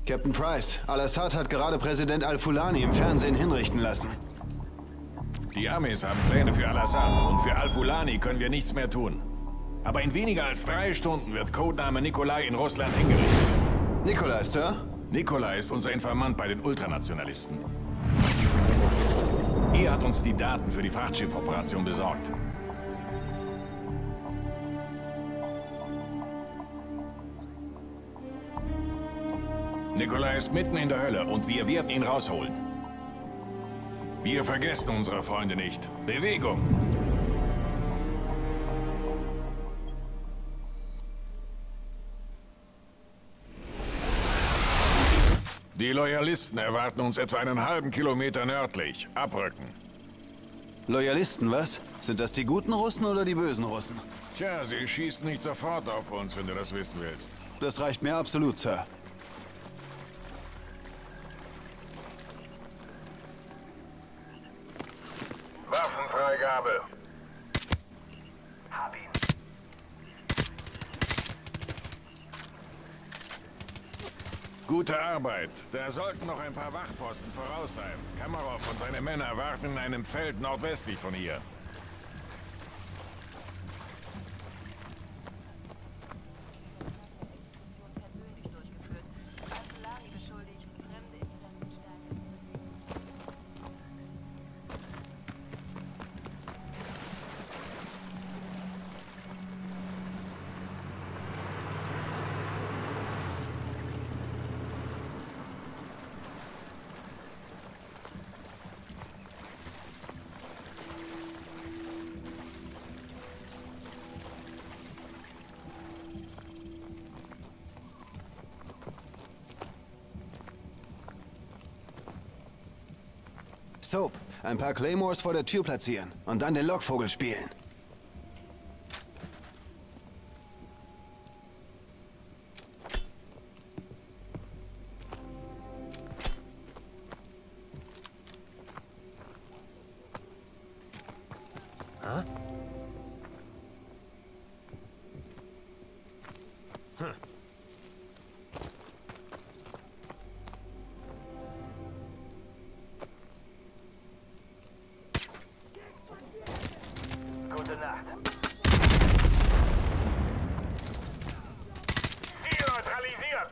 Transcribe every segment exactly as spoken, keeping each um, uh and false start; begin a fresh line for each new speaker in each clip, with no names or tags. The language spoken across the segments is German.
Captain Price, Al-Assad hat gerade Präsident Al-Fulani im Fernsehen hinrichten lassen.
Die Amis haben Pläne für Al-Assad und für Al-Fulani können wir nichts mehr tun. Aber in weniger als drei Stunden wird Codename Nikolai in Russland hingerichtet.
Nikolai, Sir?
Nikolai ist unser Informant bei den Ultranationalisten. Er hat uns die Daten für die Frachtschiffoperation besorgt. Nikolai ist mitten in der Hölle und wir werden ihn rausholen. Wir vergessen unsere Freunde nicht. Bewegung! Die Loyalisten erwarten uns etwa einen halben Kilometer nördlich. Abrücken.
Loyalisten, was? Sind das die guten Russen oder die bösen Russen?
Tja, sie schießen nicht sofort auf uns, wenn du das wissen willst.
Das reicht mir absolut, Sir.
Waffenfreigabe.
Hab ihn.
Gute Arbeit. Da sollten noch ein paar Wachposten voraus sein. Kamarov und seine Männer warten in einem Feld nordwestlich von hier.
Soap, ein paar Claymores vor der Tür platzieren und dann den Lockvogel spielen.
Huh? Hm. Gute Nacht.
Ziel neutralisiert!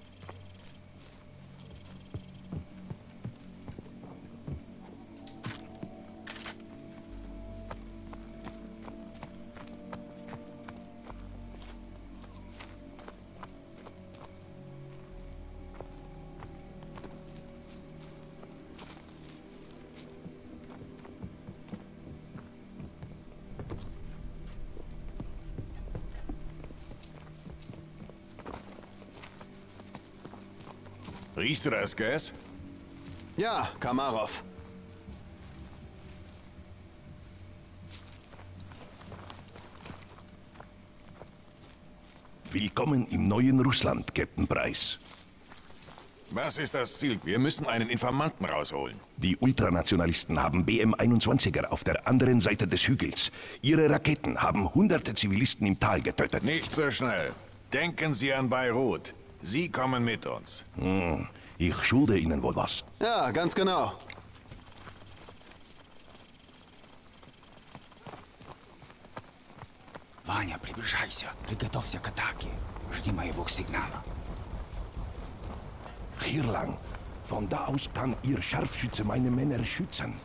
Riechst du das Gas?
Ja, Kamarov.
Willkommen im neuen Russland, Captain Price.
Was ist das Ziel? Wir müssen einen Informanten rausholen.
Die Ultranationalisten haben B M einundzwanziger auf der anderen Seite des Hügels. Ihre Raketen haben hunderte Zivilisten im Tal getötet.
Nicht so schnell. Denken Sie an Beirut. Sie kommen mit uns.
Hm, ich schulde Ihnen wohl was.
Ja, ganz genau.
Ваня, приближайся. Приготовься к атаке. Жди моего сигнала.
Hier lang. Von da aus kann Ihr Scharfschütze meine Männer schützen.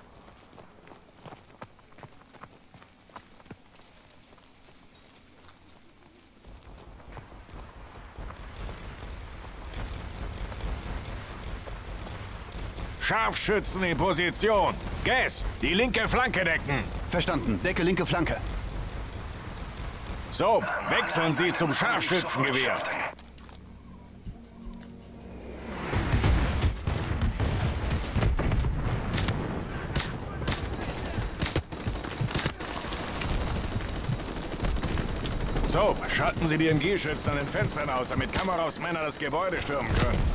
Scharfschützen in Position. Gas, die linke Flanke decken.
Verstanden. Decke linke Flanke.
So, wechseln Sie zum Scharfschützengewehr. So, schalten Sie die M G-Schützen an den Fenstern aus, damit Kamarovs Männer das Gebäude stürmen können.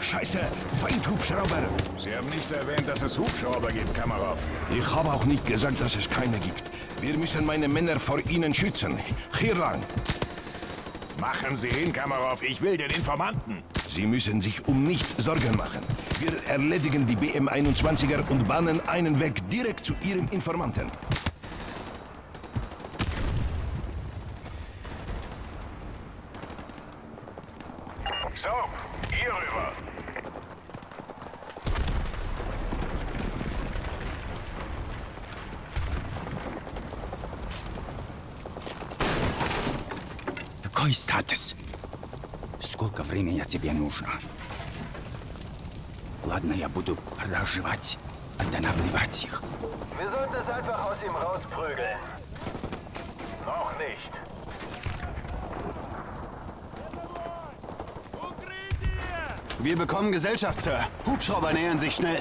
Scheiße, Feindhubschrauber.
Sie haben nicht erwähnt, dass es Hubschrauber gibt, Kamarov.
Ich habe auch nicht gesagt, dass es keine gibt. Wir müssen meine Männer vor ihnen schützen. Hier lang.
Machen Sie hin, Kamarov. Ich will den Informanten.
Sie müssen sich um nichts Sorgen machen. Wir erledigen die B M einundzwanziger und bahnen einen Weg direkt zu Ihrem Informanten.
So, hier rüber.
Какой статус? Сколько времени тебе нужно? Ладно, я буду проживать, останавливать их.
Wir sollten es einfach aus ihm rausprügeln.
Noch nicht.
Wir bekommen Gesellschaft, Sir. Hubschrauber nähern sich schnell.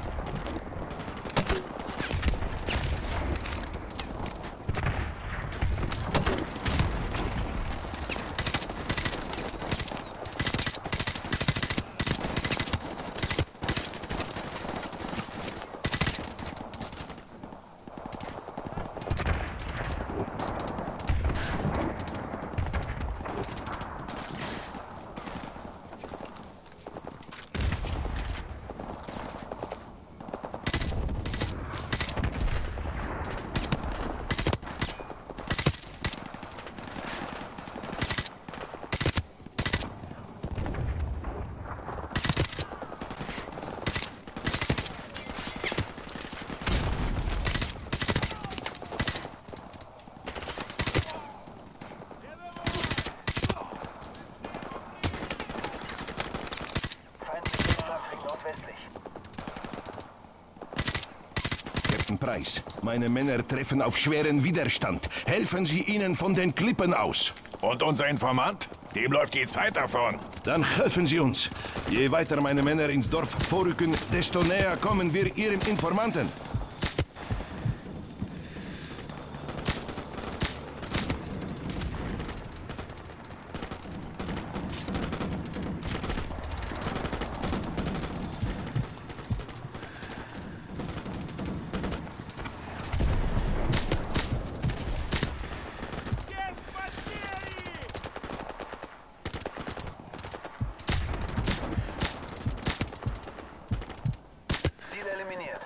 Captain Price, meine Männer treffen auf schweren Widerstand. Helfen Sie ihnen von den Klippen aus.
Und unser Informant? Dem läuft die Zeit davon.
Dann helfen Sie uns. Je weiter meine Männer ins Dorf vorrücken, desto näher kommen wir Ihrem Informanten.
Ziel eliminiert.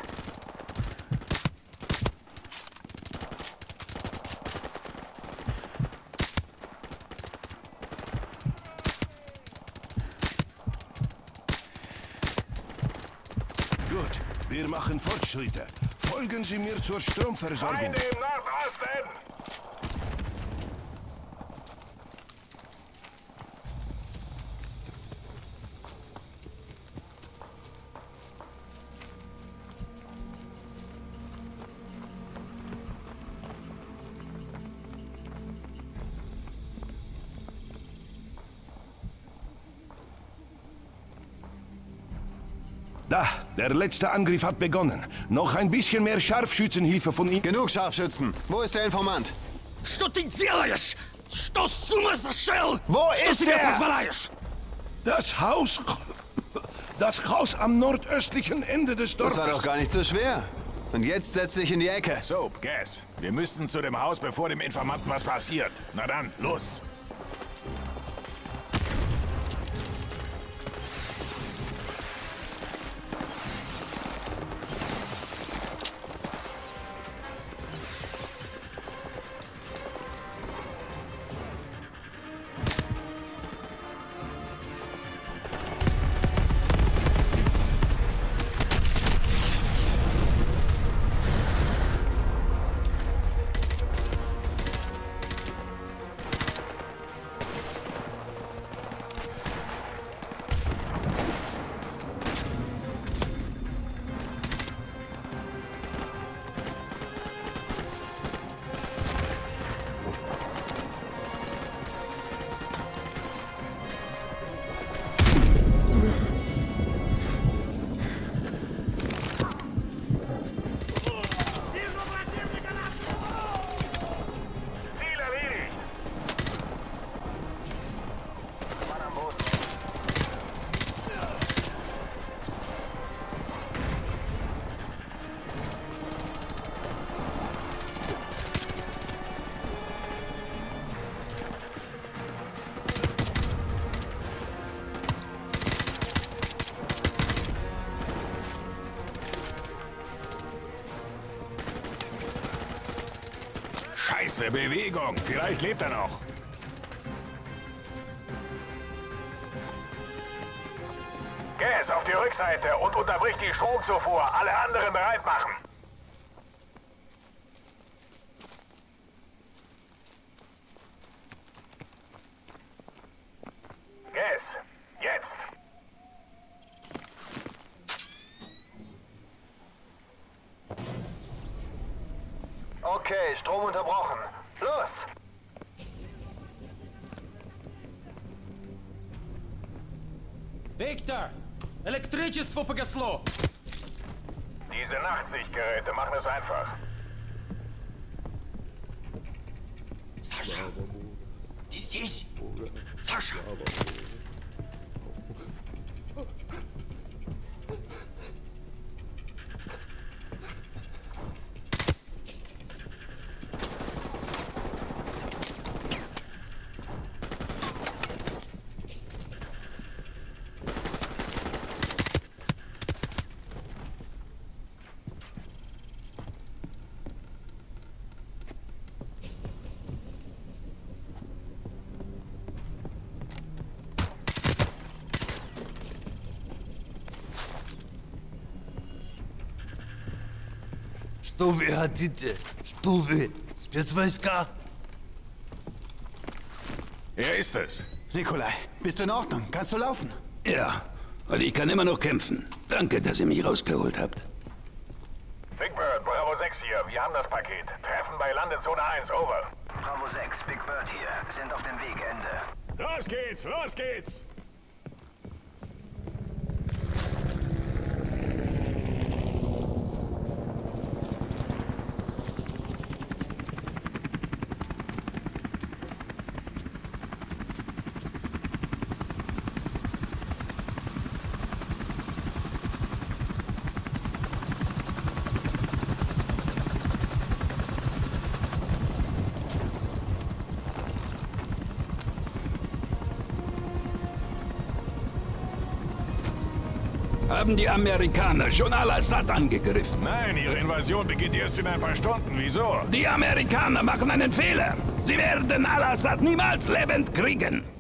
Gut, wir machen Fortschritte. Folgen Sie mir zur Stromversorgung.
Feinde im Nordosten!
Da, der letzte Angriff hat begonnen. Noch ein bisschen mehr Scharfschützenhilfe von Ihnen.
Genug Scharfschützen. Wo ist der Informant?
Что ты делаешь? Что с ума сошел?
Wo
Что
ist
себе
er?
позволяешь?
Das Haus... Das Haus am nordöstlichen Ende des
Das
Dorfes.
war doch gar nicht so schwer. Und jetzt setz dich in die Ecke.
So, Gas. Wir müssen zu dem Haus, bevor dem Informanten was passiert. Na dann, los. Klasse, Bewegung. Vielleicht lebt er noch. Gas auf die Rückseite und unterbrich die Stromzufuhr. Alle anderen bereit machen. Gas, jetzt.
Okay, Strom unterbrochen. Los!
Виктор! Электричество погасло!
Diese Nachtsichtgeräte machen es einfach.
Саша! Ты здесь? Саша!
Что вы хотите? Что вы? Спецвойска?
Er ist es.
Nikolai, bist du in Ordnung? Kannst du laufen?
Ja, und ich kann immer noch kämpfen. Danke, dass ihr mich rausgeholt habt.
Big Bird, Bravo sechs hier. Wir haben das Paket. Treffen bei Landezone eins, over.
Bravo sechs, Big Bird hier. Sind auf dem Weg, Ende.
Los geht's, los geht's!
Haben die Amerikaner schon Al-Assad angegriffen?
Nein, ihre Invasion beginnt erst in ein paar Stunden. Wieso?
Die Amerikaner machen einen Fehler. Sie werden Al-Assad niemals lebend kriegen.